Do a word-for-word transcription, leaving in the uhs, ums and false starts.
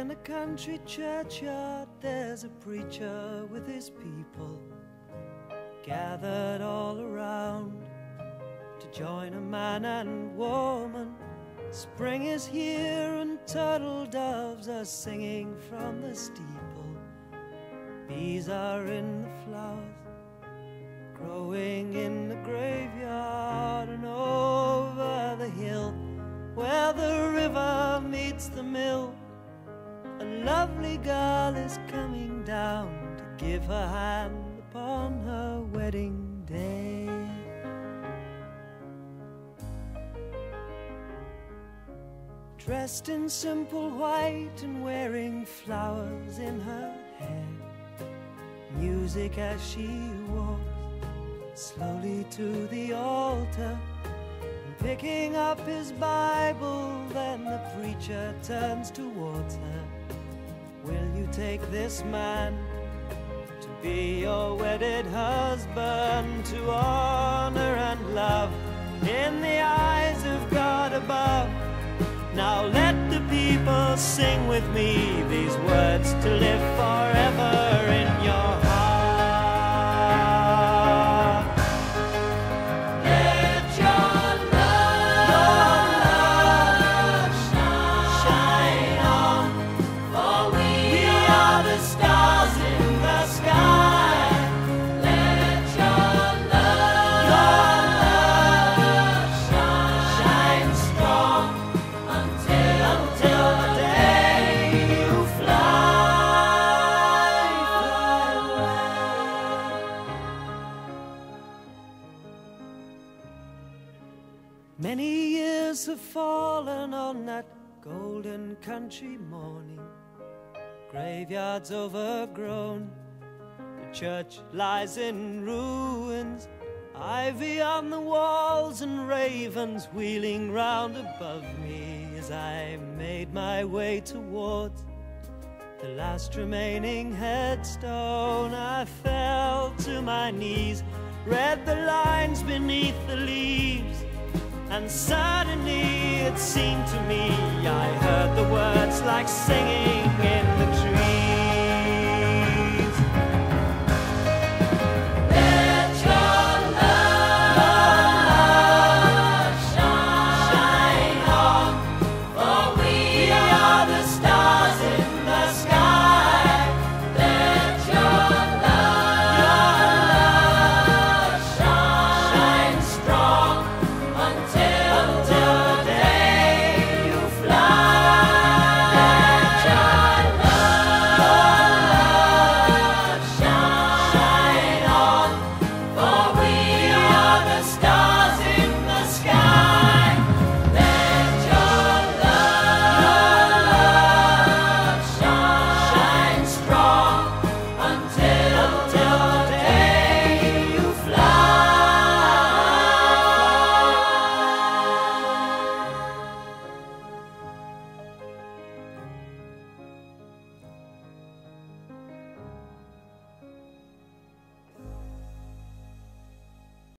In a country churchyard there's a preacher with his people gathered all around to join a man and woman. Spring is here and turtle doves are singing from the steeple. Bees are in the flowers growing in the graveyard, and over the hill where the river meets the mill, a lovely girl is coming down to give her hand upon her wedding day. Dressed in simple white and wearing flowers in her hair, music as she walks slowly to the altar, and picking up his Bible, then the preacher turns towards her. Will you take this man to be your wedded husband, to honor and love in the eyes of God above? Now let the people sing with me these words to live forever in your heart. Let your love, love shine on, for we are the stars in the sky. Let your love, love shine strong until the day you fly, fly away. Many years have fallen on that golden country morning. Graveyards overgrown, the church lies in ruins, ivy on the walls and ravens wheeling round above me. As I made my way towards the last remaining headstone, I fell to my knees, read the lines beneath the leaves, and suddenly it seemed to me I heard the words like singing in